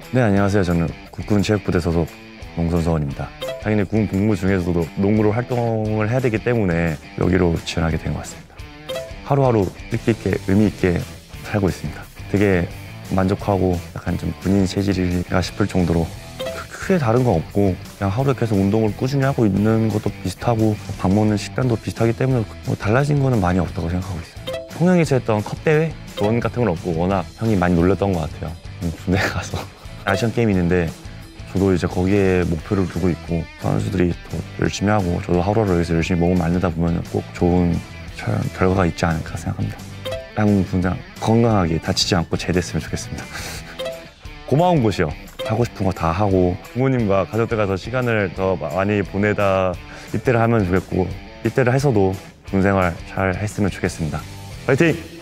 네, 안녕하세요. 저는 국군체육부대 소속 농선서원입니다. 당연히 군 복무 중에서도 농구로 활동을 해야 되기 때문에 여기로 지원하게 된 것 같습니다. 하루하루 뜻깊게 의미 있게 살고 있습니다. 되게 만족하고 약간 좀 군인 체질이가 싶을 정도로 크게 다른 건 없고 그냥 하루에 계속 운동을 꾸준히 하고 있는 것도 비슷하고 밥 먹는 식단도 비슷하기 때문에 뭐 달라진 거는 많이 없다고 생각하고 있어요. 통영에서 했던 컵대회 돈 같은 건 없고 워낙 형이 많이 놀렸던 것 같아요. 군대 가서 아시안 게임이 있는데 저도 이제 거기에 목표를 두고 있고 선수들이 더 열심히 하고 저도 하루하루 여기서 열심히 몸을 만들다 보면 꼭 좋은 결과가 있지 않을까 생각합니다. 양궁 분장 건강하게 다치지 않고 제대했으면 좋겠습니다. 고마운 곳이요. 하고 싶은 거 다 하고 부모님과 가족들과 더 시간을 더 많이 보내다 입대를 하면 좋겠고 입대를 해서도 군 생활 잘 했으면 좋겠습니다. 파이팅!